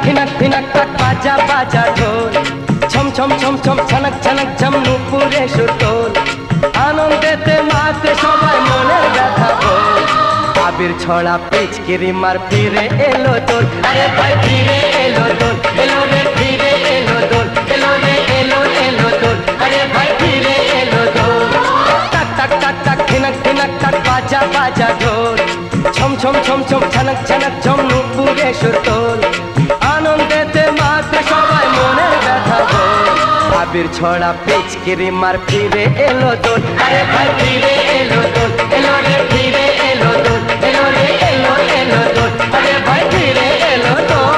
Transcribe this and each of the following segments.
धिनक धिनक तक बाजा बाजा ढोल, ছম ছম ছম ছম ছনক ছনক ঝম নুপুরে সুরতোল। আনন্দেতে মাতে সবাই মনের ব্যথা বল, আবির ছড়া পিচকিরি মার ফিরে এলো দোল। আরে ভাই ফিরে এলো দোল, এলো রে ফিরে এলো দোল, এলো রে এলো এলো দোল। আরে ভাই ফিরে এলো দোল। টাক টাক টাক টাক ধিনক ধিনক টাক বাজা বাজা ঢোল, ছম ছম ছম ছম ছনক ছনক ঝম নুপুরে সুরতোল। আনন্দেতে মাতে সবাই মনের ব্যথা বল, আবির ছড়া পিচকিরি মার ফিরে এলো দোল। আরে ভাই ফিরে এলো দোল, এলো রে ফিরে এলো দোল, এলো রে এলো এলো দোল। আরে ভাই ফিরে এলো দোল।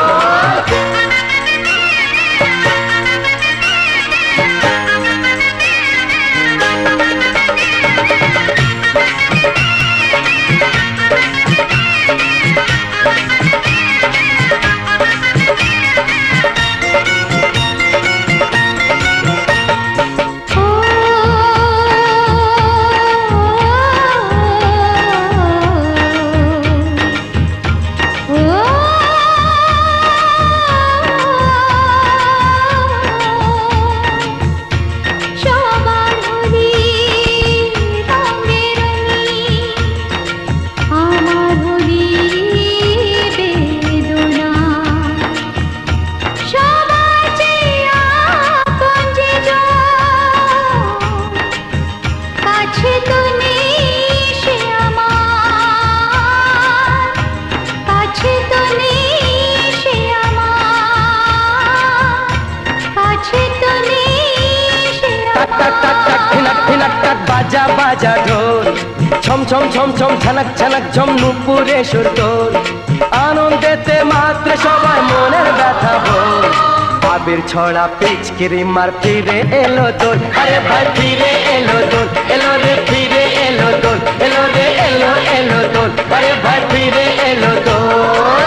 বাজা বাজা ঢোল, ছম ছম ছম ছম ছনক ছনক ঝম নুপুরে সুরতোল। আনন্দেতে মাত্র সবাই মনের ব্যথা বল, আবির ছড়া পিচকিরি মার ফিরে এলো দোল। আরে ভাই ফিরে এলো দোল, এলো রে ফিরে এলো দোল, এলো রে এলো এলো দোল। আরে ভাই ফিরে এলো দোল।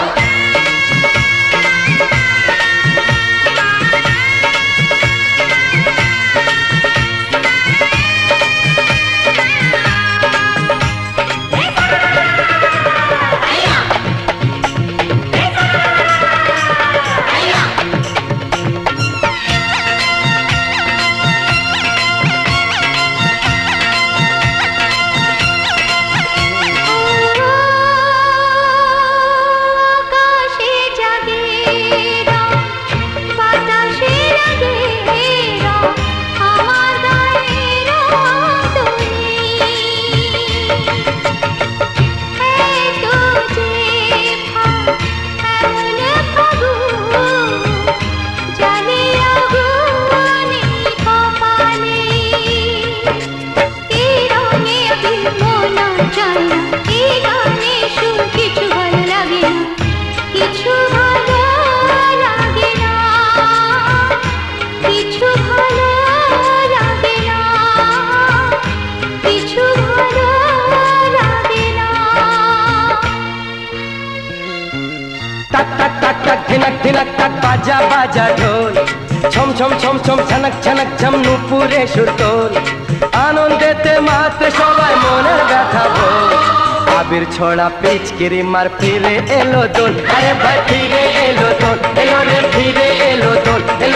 ধিনক ধিনক টাক বাজা বাজা ঢোল, ছম ছম ছম ছম ছনক ছনক ঝম নুপুরে সুরতোল। আনন্দেতে মাতে সবাই মনের ব্যথা বল, আবির ছড়া পিচকিরি মার ফিরে এলো দোল। আরে ভাই ফিরে এলো দোল, এলো রে ফিরে এলো দোল।